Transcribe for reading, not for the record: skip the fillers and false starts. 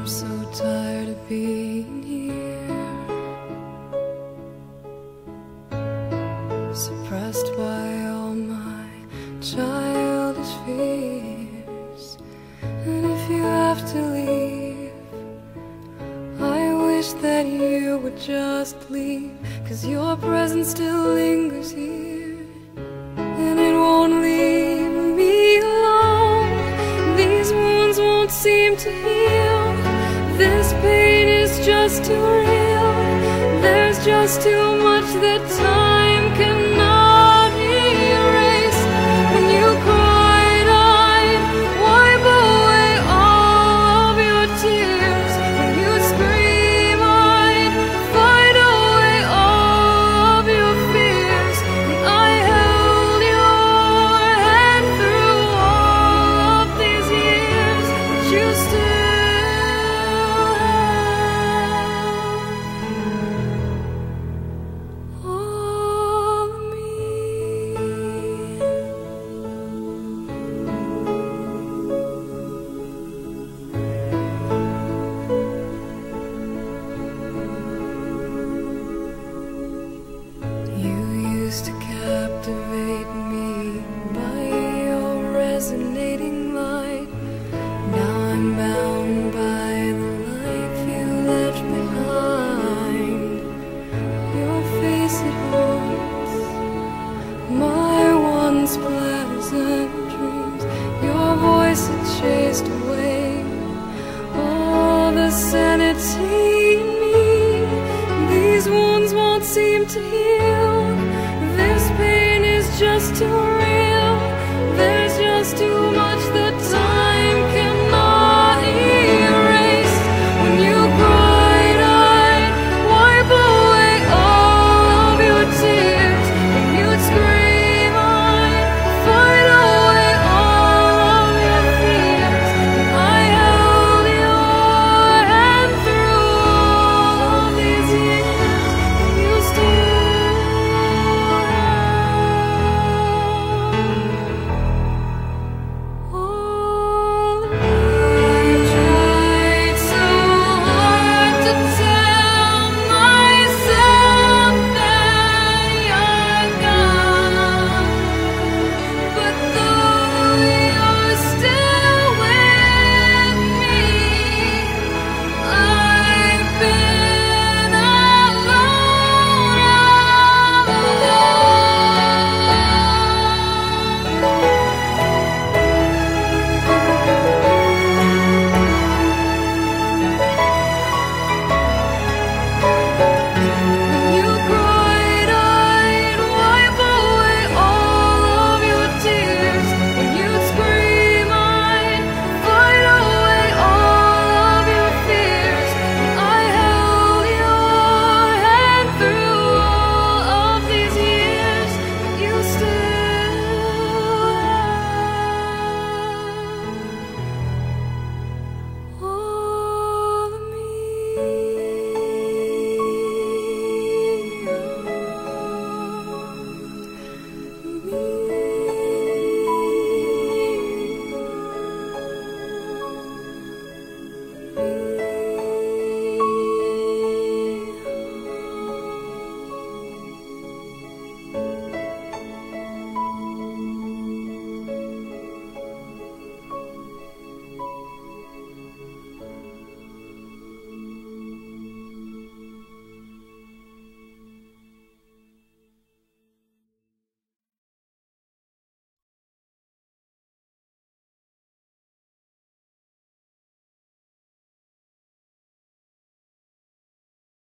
I'm so tired of being here, suppressed by all my childish fears. And if you have to leave, I wish that you would just leave, 'cause your presence still lingers here, and it won't leave me alone. These wounds won't seem to heal. This pain is just too real. There's just too much that time cannot erase. When you cried, I'd wipe away all of your tears. When you scream, I'd fight away all of your fears. And I held your hand through all of these years, but you still to captivate me by your resonating light. Now I'm bound by the life you left behind. Your face, it haunts my once pleasant dreams. Your voice, it chased away all the sanity in me. These wounds won't seem to heal. This pain is just too